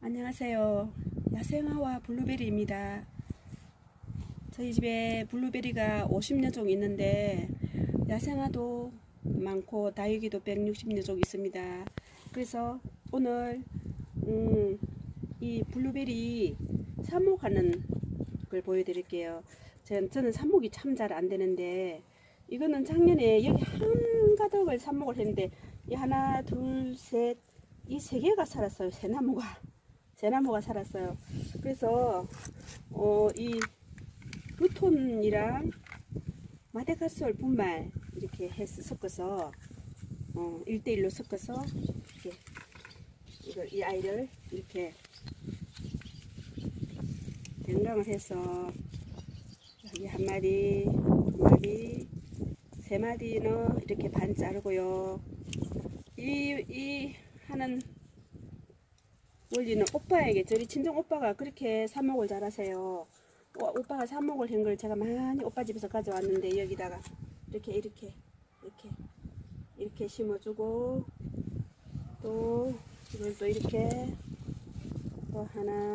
안녕하세요. 야생화와 블루베리입니다. 저희 집에 블루베리가 50여 종 있는데 야생화도 많고 다육이도 160여 종 있습니다. 그래서 오늘 이 블루베리 삽목하는 걸 보여드릴게요. 저는 삽목이 참 잘 안되는데 이거는 작년에 여기 한가득을 삽목을 했는데 이 하나 둘 셋 이 세 개가 살았어요. 새나무가 살았어요. 그래서 이 루톤이랑 마데카솔 분말 이렇게 해서 섞어서 1:1로 섞어서 이 아이를 이렇게 된강을 해서 여기 한 마디, 두 마디, 세 마디는 이렇게 반 자르고요. 이 하는 원리는 오빠에게, 저희 친정 오빠가 그렇게 삽목을 잘하세요. 오빠가 삽목을 한 걸 제가 많이 오빠 집에서 가져왔는데 여기다가 이렇게 심어주고, 또 이걸 또 이렇게 또 하나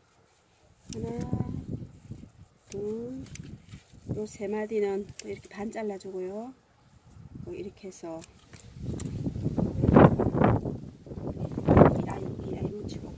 둘, 또 세 마디는 또 이렇게 반 잘라주고요. 또 이렇게 해서 이 아이 묻히고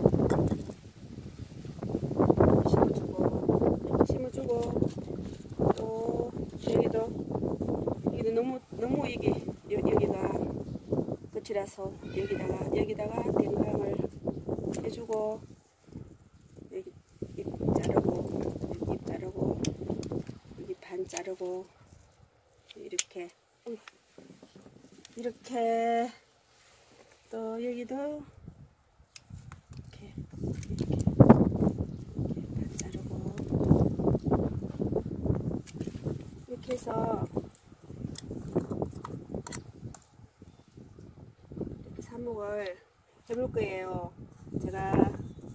심어주고, 또 여기도 너무 이게 여기가 끝이라서 여기다가 댕강을 해주고, 여기 잎 자르고, 여기 잎 자르고, 여기 반 자르고, 이렇게 또 여기도 이렇게 반 자르고, 이렇게 해서 이렇게 삽목을 해볼 거예요. 제가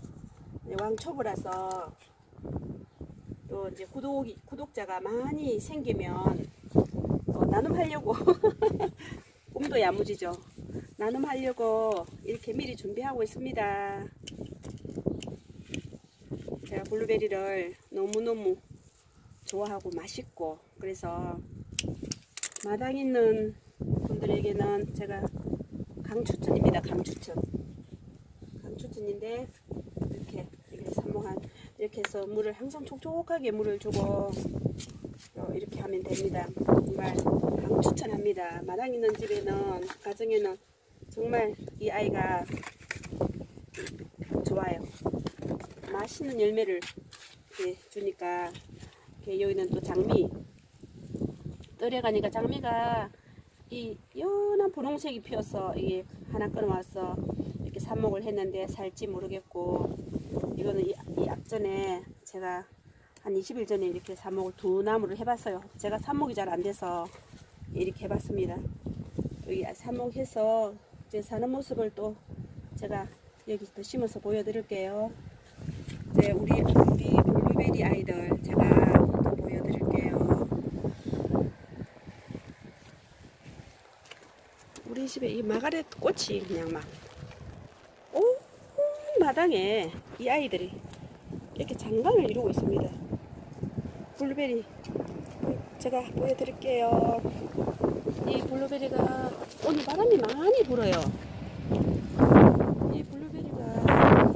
왕초보라서 또 이제 구독자가 많이 생기면 나눔하려고 꿈도 야무지죠. 나눔하려고 이렇게 미리 준비하고 있습니다. 제가 블루베리를 너무너무 좋아하고 맛있고, 그래서 마당 있는 분들에게는 제가 강추천입니다. 강추천인데 이렇게 삽목한, 이렇게 해서 물을 항상 촉촉하게 물을 주고 이렇게 하면 됩니다. 정말 강추천합니다. 마당 있는 집에는, 가정에는 정말 이 아이가 좋아요. 맛있는 열매를 이렇게 주니까. 여기는 또 장미 떨에 가니까 장미가 이 연한 분홍색이 피어서 이게 하나 끊어와서 이렇게 삽목을 했는데 살지 모르겠고, 이거는 이 앞전에 제가 한 20일 전에 이렇게 삽목을 두 나무를 해봤어요. 제가 삽목이 잘 안돼서 이렇게 해봤습니다. 여기 삽목해서 이제 사는 모습을 또 제가 여기 또 심어서 보여드릴게요. 이제 우리 블루베리 아이들 제가 또 보여드릴게요. 우리 집에 이 마가렛 꽃이 그냥 막 온 마당에 이 아이들이 이렇게 장관을 이루고 있습니다. 블루베리 제가 보여드릴게요. 이 블루베리가 오늘 바람이 많이 불어요. 이 블루베리가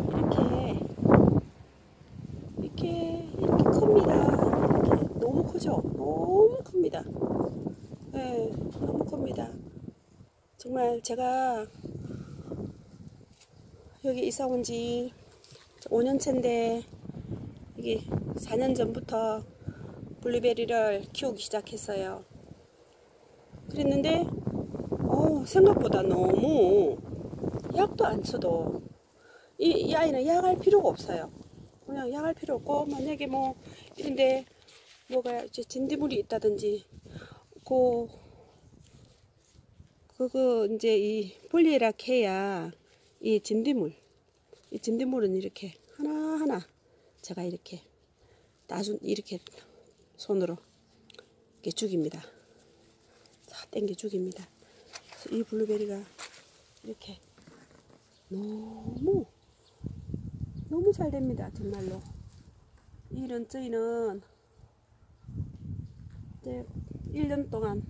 이렇게 큽니다. 이렇게 너무 크죠? 너무 큽니다. 네, 너무 큽니다. 정말 제가 여기 이사 온 지 5년째인데 이게 4년 전부터 블루베리를 키우기 시작했어요. 그랬는데 생각보다 너무 약도 안 쳐도 이 아이는 약할 필요가 없어요. 그냥 약할 필요 없고, 만약에 뭐 이런데 뭐가 이제 진딧물이 있다든지 그거 이제 이 폴리에라케야 이 진딧물은 이렇게 하나하나 제가 이렇게 이렇게 손으로 이렇게 죽입니다. 자, 땡겨 죽입니다. 이 블루베리가 이렇게 너무 너무 잘 됩니다. 정말로. 이런 저희는 이제 1년 동안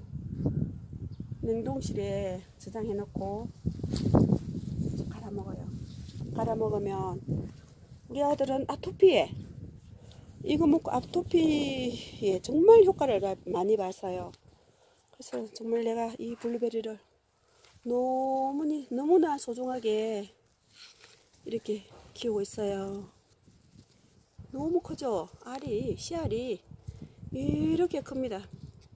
냉동실에 저장해 놓고 갈아 먹어요. 갈아 먹으면 우리 아들은 아토피에 이거 먹고 아토피에 정말 효과를 많이 봤어요. 그래서 정말 내가 이 블루베리를 너무나 소중하게 이렇게 키우고 있어요. 너무 크죠? 씨알이 이렇게 큽니다.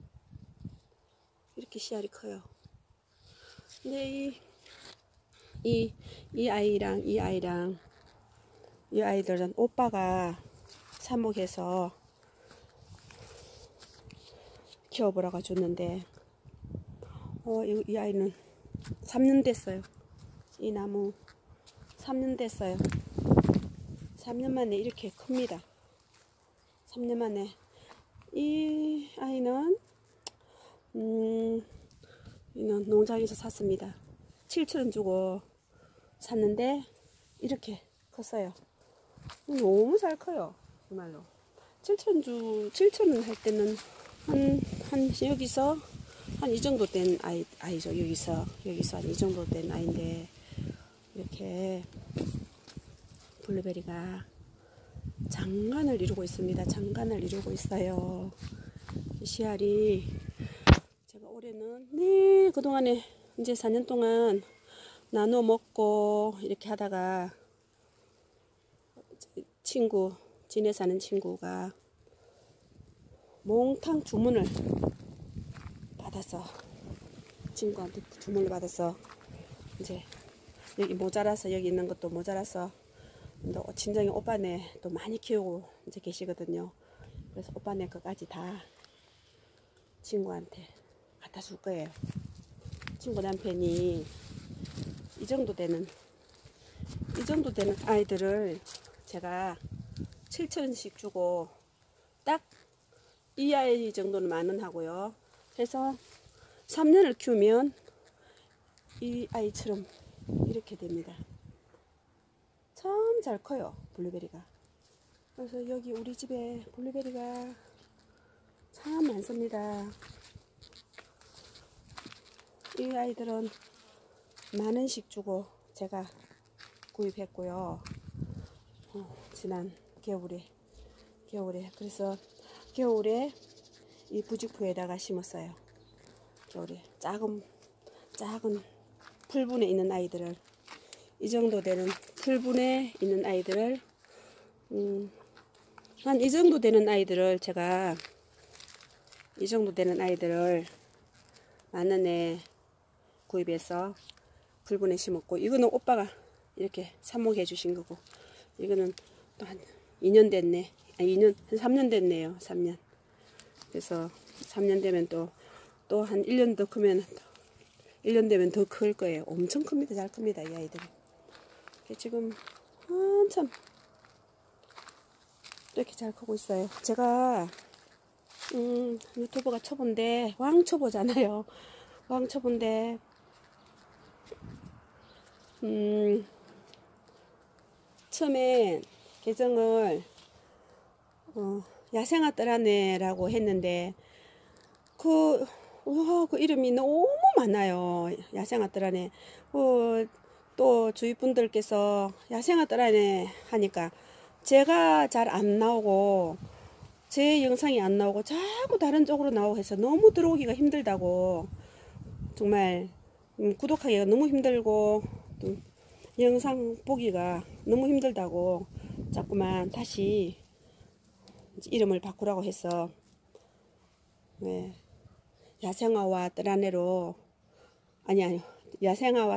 이렇게 씨알이 커요. 근데 이 아이들은 오빠가 삽목해서 키워보라고 줬는데, 이 아이는 3년 됐어요. 이 나무 3년 됐어요. 3년 만에 이렇게 큽니다. 3년 만에. 이 아이는 이는 농장에서 샀습니다. 7,000원 주고 샀는데 이렇게 컸어요. 너무 잘 커요. 정말로. 7,000원 할 때는 여기서 한 이 정도 된 아이죠. 여기서 한 이 정도 된 아이인데, 이렇게 블루베리가 장관을 이루고 있습니다. 장관을 이루고 있어요. 씨알이 제가 올해는 그동안에 이제 4년 동안 나눠 먹고 이렇게 하다가 진해 사는 친구가 몽탕 주문을 받아서, 친구한테 주문을 받아서 이제 여기 모자라서, 여기 있는 것도 모자라서 친정에 오빠네 또 많이 키우고 이제 계시거든요. 그래서 오빠네 것까지 다 친구한테 갖다 줄 거예요. 친구 남편이 이 정도 되는 아이들을 제가 7,000원씩 주고 딱 이 아이 정도는 10,000원 하고요. 그래서 3년을 키우면 이 아이처럼 이렇게 됩니다. 참 잘 커요, 블루베리가. 그래서 여기 우리 집에 블루베리가 참 많습니다. 이 아이들은 10,000원씩 주고 제가 구입했고요. 지난 겨울에 그래서 겨울에 이 부직포에다가 심었어요. 겨울에 작은 풀분에 있는 아이들을, 이 정도 되는 풀분에 있는 아이들을 한 이 정도 되는 아이들을 제가 이 정도 되는 아이들을 10,000원에 구입해서 풀분에 심었고, 이거는 오빠가 이렇게 삽목해 주신 거고, 이거는 또 한 2년 됐네. 한 3년 됐네요. 3년. 그래서 3년 되면 또 한 1년 더 크면 1년 되면 더 클 거예요. 엄청 큽니다. 잘 큽니다. 이 아이들은. 지금 한참 이렇게 잘 크고 있어요. 제가 유튜버가 초보인데, 왕초보잖아요. 왕초보인데 처음에 계정을 야생아 떠라네라고 했는데 그 이름이 너무 많아요. 야생아 떠라네. 또 주위 분들께서 야생아 떠라네 하니까 제가 잘 안 나오고, 제 영상이 안 나오고 자꾸 다른 쪽으로 나오고 해서 너무 들어오기가 힘들다고, 정말 구독하기가 너무 힘들고 또 영상 보기가 너무 힘들다고 자꾸만 다시 이름을 바꾸라고 해서, 네, 야생아와 떠라네로, 아니요, 야생아와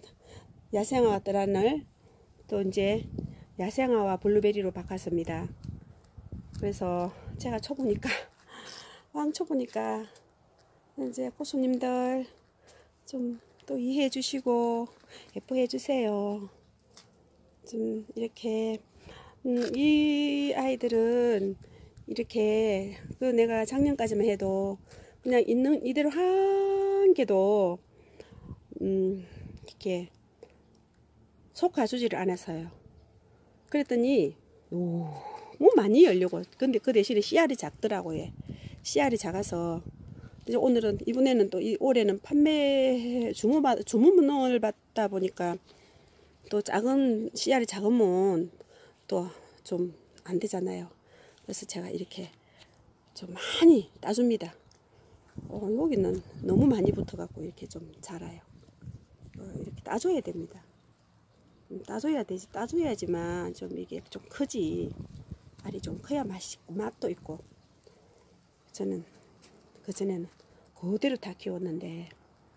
떠란을 또 이제 야생아와 블루베리로 바꿨습니다. 그래서 제가 초보니까 왕초보니까 이제 고수님들 좀 또 이해해 주시고 예뻐해 주세요. 좀 이렇게 이 아이들은 이렇게 내가 작년까지만 해도 그냥 있는 이대로 한 개도 이렇게 속 가주지를 않았어요. 그랬더니 너무 많이 열려고. 근데 그 대신에 씨알이 작더라고요. 씨알이 작아서 이제 오늘은 이번에는 또 올해는 판매 주문을 받다 보니까 또 작은 씨알이 작으면 또 좀 안 되잖아요. 그래서 제가 이렇게 좀 많이 따줍니다. 여기는 너무 많이 붙어갖고 이렇게 좀 자라요. 이렇게 따줘야 됩니다. 따줘야 되지. 따줘야지만 좀 이게 좀 크지. 알이 좀 커야 맛있고 맛도 있고. 저는 그전에는 그대로 다 키웠는데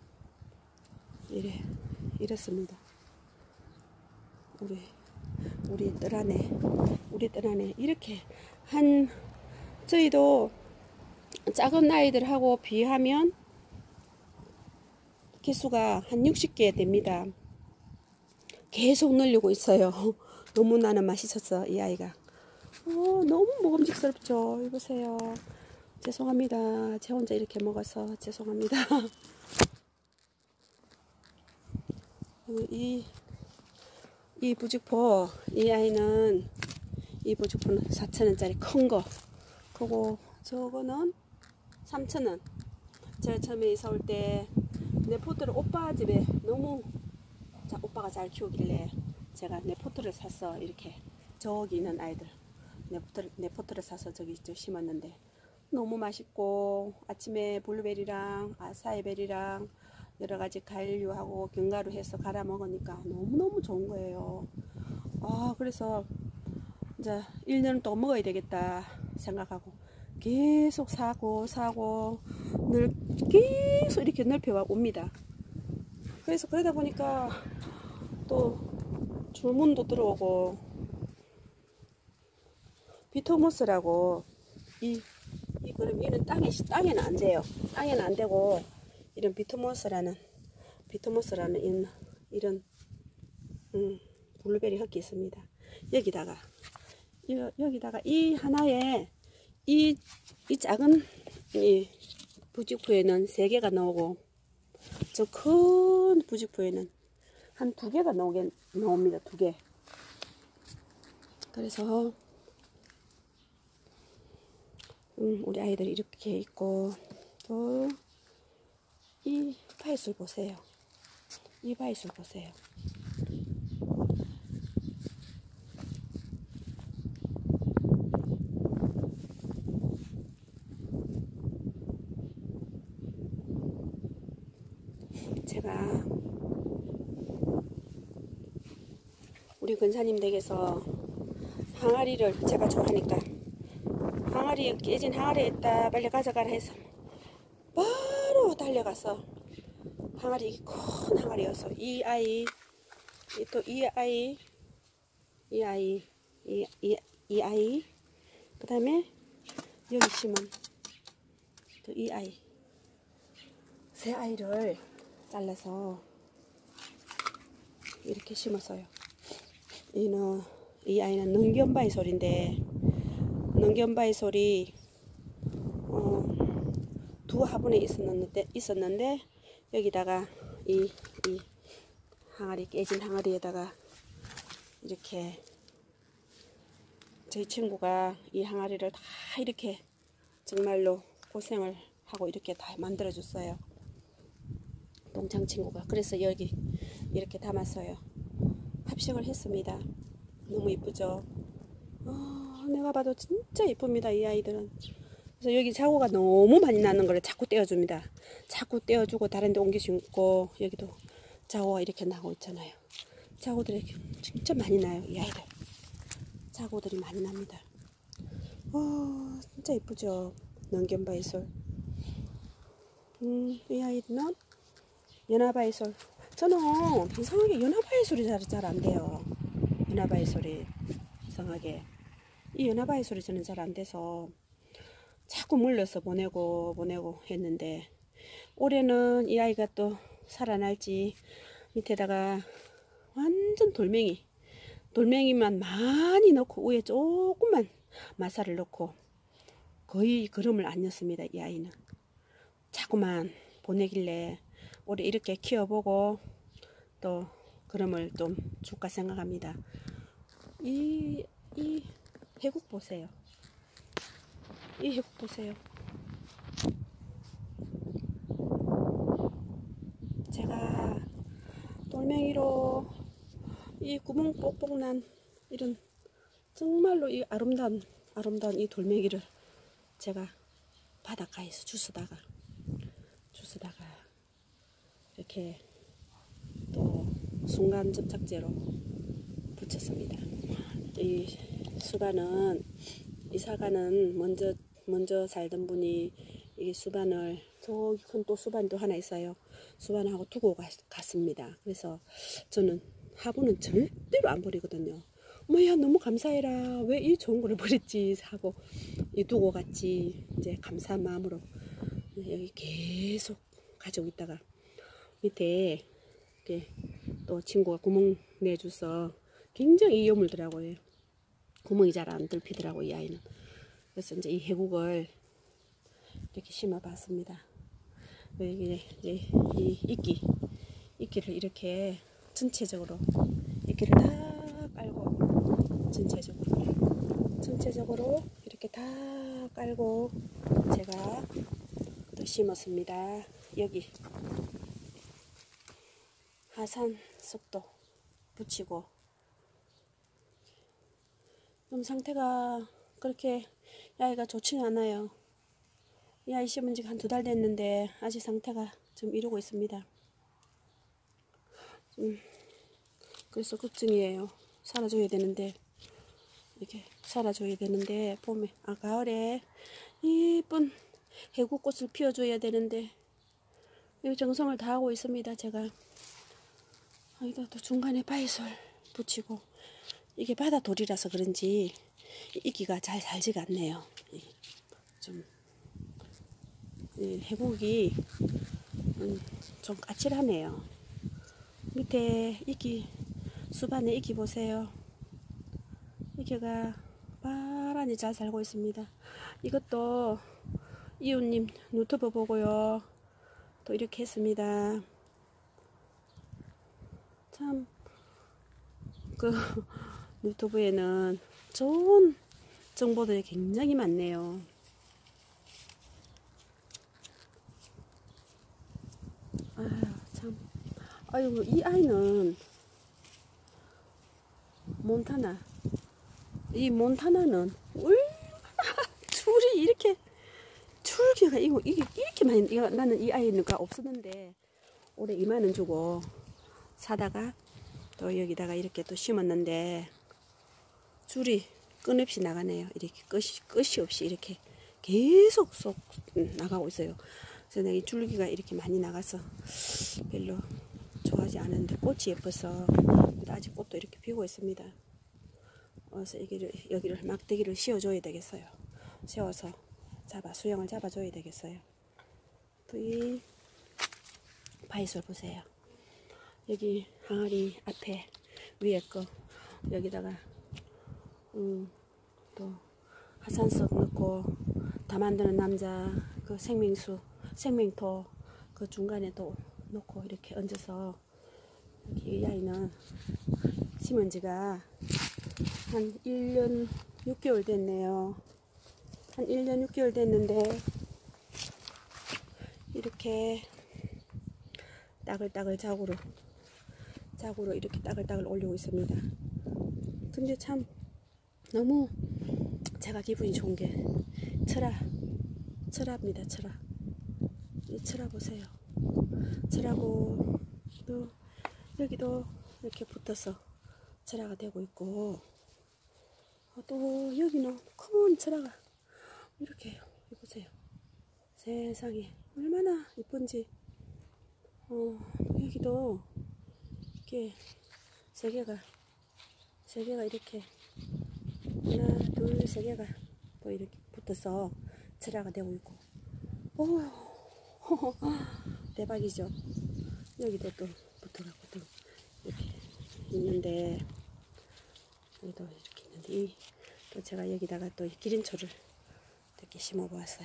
이렇습니다. 우리 뜰 안에 이렇게 저희도 작은 아이들하고 비하면 개수가 한 60개 됩니다. 계속 늘리고 있어요. 너무나는 맛있었어, 이 아이가. 너무 먹음직스럽죠. 이보세요. 죄송합니다. 제 혼자 이렇게 먹어서 죄송합니다. 이 부직포, 이 아이는 이 부직포는 4,000원짜리 큰 거 크고, 저거는 3,000원. 제가 처음에 이사 올 때 내 포트를 오빠 집에 너무 오빠가 잘 키우길래 제가 내 포트를 사서 이렇게 저기 있는 아이들 내 포트를 사서 저기 심었는데 너무 맛있고, 아침에 블루베리랑 아사이베리랑 여러가지 과일류하고 견과류 해서 갈아 먹으니까 너무너무 좋은 거예요. 그래서 이제 1년 또 먹어야 되겠다 생각하고 계속 사고 계속 이렇게 넓혀 옵니다. 그래서 그러다 보니까 또 주문도 들어오고, 비토무스라고 그럼 얘는 땅에는 안 돼요. 땅에는 안 되고, 이런 비토무스라는 이런 블루베리 흙이 있습니다. 여기다가 이 하나에 이 작은 이 부직포에는 3개가 나오고, 저 큰 부직포에는 한 2개가 나옵니다. 2개. 그래서 우리 아이들이 이렇게 있고, 또 이 바이솔 보세요. 이 바이솔 보세요. 제가 우리 근사님 댁에서 항아리를 제가 좋아하니까 깨진 항아리에다 빨리 가져가라 해서 바로 달려가서 항아리, 큰 항아리여서 이 아이 그 다음에 여기 심은 또 이 아이, 3아이를 잘라서 이렇게 심었어요. 이 아이는 능견바이솔인데, 능견바이솔이 2 화분에 있었는데 여기다가 이 항아리, 깨진 항아리에다가 이렇게 저희 친구가 이 항아리를 다 이렇게 정말로 고생을 하고 이렇게 다 만들어 줬어요. 동창 친구가. 그래서 여기 이렇게 담았어요. 합식을 했습니다. 너무 이쁘죠? 내가 봐도 진짜 이쁩니다, 이 아이들은. 그래서 여기 자고가 너무 많이 나는 걸 자꾸 떼어줍니다. 자꾸 떼어주고 다른 데 옮겨 심고, 여기도 자고가 이렇게 나고 있잖아요. 자고들이 진짜 많이 나요, 이 아이들. 자고들이 많이 납니다. 진짜 이쁘죠? 능견바이솔. 이 아이는 연화바이솔. 저는 이상하게 연화바이솔이 잘 안 돼요. 연화바이솔이 이상하게. 이 연화바이솔이 저는 잘 안 돼서 자꾸 물려서 보내고 했는데, 올해는 이 아이가 또 살아날지 밑에다가 완전 돌멩이만 많이 넣고 위에 조금만 마사를 넣고 거의 그름을 안 넣습니다. 이 아이는 자꾸만 보내길래 올해 이렇게 키워보고 또 그름을 좀 줄까 생각합니다. 이 회국 보세요. 이 회국 보세요. 제가 돌멩이로 이 구멍 뽁뽁 난 이런 정말로 이 아름다운 이 돌멩이를 제가 바닷가에서 주스다가 이렇게 또 순간 접착제로 붙였습니다. 이 수반은, 이 사과는 먼저 살던 분이 이 수반을, 저기 큰 또 수반도 하나 있어요. 수반하고 두고 갔습니다. 그래서 저는 화분은 절대로 안 버리거든요. 어머야, 너무 감사해라. 왜 이 좋은 거를 버렸지 하고 이 두고 갔지. 이제 감사한 마음으로 여기 계속 가지고 있다가 밑에 이렇게 또 친구가 구멍 내줘서 굉장히 이어물더라고요. 구멍이 잘 안 뚫히더라고요, 이 아이는. 그래서 이제 이 해국을 이렇게 심어봤습니다. 여기 이 이끼를 이렇게 전체적으로 이끼를 다 깔고 전체적으로 이렇게 다 깔고 제가 또 심었습니다. 여기 하산석도 붙이고, 좀 상태가 그렇게 이 아이가 좋지는 않아요. 이 아이 심은 지가 한 2달 됐는데 아직 상태가 좀 이러고 있습니다. 그래서 걱정이에요. 살아줘야 되는데, 이렇게 살아줘야 되는데, 봄에, 가을에 이쁜 해국꽃을 피워줘야 되는데, 이 정성을 다하고 있습니다. 제가 여기다 또 중간에 바위솔 붙이고, 이게 바다돌이라서 그런지 이끼가 잘 살지가 않네요. 좀 해국이 좀 까칠하네요. 밑에 이끼, 수반에 이끼 보세요. 이끼가 바라니 잘 살고 있습니다. 이것도 이웃님 유튜브 보고요, 또 이렇게 했습니다. 참 그 유튜브에는 좋은 정보들이 굉장히 많네요. 참. 아유, 이 아이는 이 몬타나는 얼마나 줄이 이렇게, 줄기가 이게 이렇게 많이, 나는 이 아이가 없었는데 올해 2만 원 주고 사다가 또 여기다가 이렇게 또 심었는데 줄이 끊임없이 나가네요. 이렇게 끝이 없이 이렇게 계속 쏙 나가고 있어요. 그래서 내가 이 줄기가 이렇게 많이 나가서 별로 좋아하지 않은데 꽃이 예뻐서, 아직 꽃도 이렇게 피고 있습니다. 그래서 여기를 막대기를 씌워줘야 되겠어요. 세워서 수영을 잡아줘야 되겠어요. 또 이 바위솔 보세요. 여기 항아리 앞에 위에 거 여기다가 또 하산석 넣고 다 만드는 남자 그 생명토 그 중간에 또 놓고 이렇게 얹어서, 이 아이는 심은 지가 한 1년 6개월 됐네요. 한 1년 6개월 됐는데 이렇게 따글따글 자구로 이렇게 따글따글 올리고 있습니다. 근데 참 너무 제가 기분이 좋은 게 철화입니다. 이 철화 보세요. 철하고 또 여기도 이렇게 붙어서 철화가 되고 있고, 또 여기는 큰 철화가 이렇게 해요. 보세요. 세상에 얼마나 이쁜지. 여기도 이렇게 세 개가 이렇게 하나 둘 세 개가 또 이렇게 붙어서 철화가 되고 있고, 오 대박이죠. 여기도 또 붙어갖고 또 이렇게 있는데, 여기도 이렇게 있는데, 또 제가 여기다가 또 기린초를 이렇게 심어 보았어요.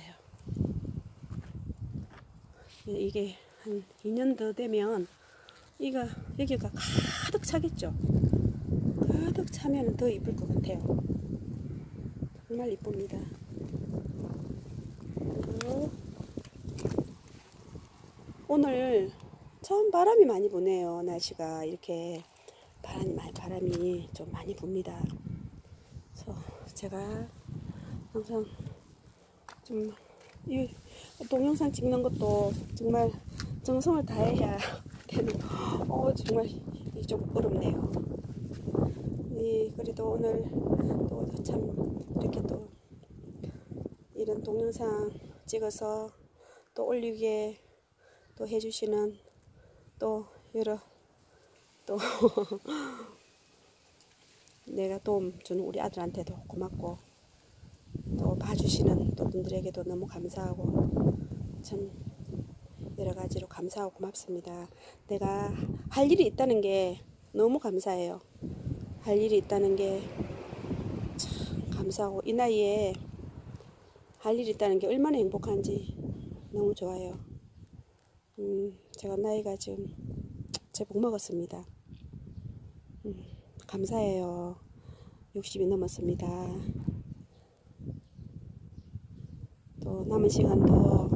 이게 한 2년 더 되면 여기가 가득 차겠죠. 가득 하면 더 이쁠 것 같아요. 정말 이쁩니다. 그리고 오늘 참 바람이 많이 부네요. 날씨가 이렇게 바람이 좀 많이 붑니다. 그래서 제가 항상 좀 이 동영상 찍는 것도 정말 정성을 다해야 되는, 정말 좀 어렵네요. 그래도 오늘 또 참 이렇게 또 이런 동영상 찍어서 또 올리게 또 해주시는 또 여러 또 내가 도움 주는 우리 아들한테도 고맙고, 또 봐주시는 또 분들에게도 너무 감사하고, 참 여러 가지로 감사하고 고맙습니다. 내가 할 일이 있다는 게 너무 감사해요. 할 일이 있다는 게 참 감사하고, 이 나이에 할 일이 있다는 게 얼마나 행복한지 너무 좋아요. 제가 나이가 지금 제복 먹었습니다. 감사해요. 60이 넘었습니다. 또 남은 시간도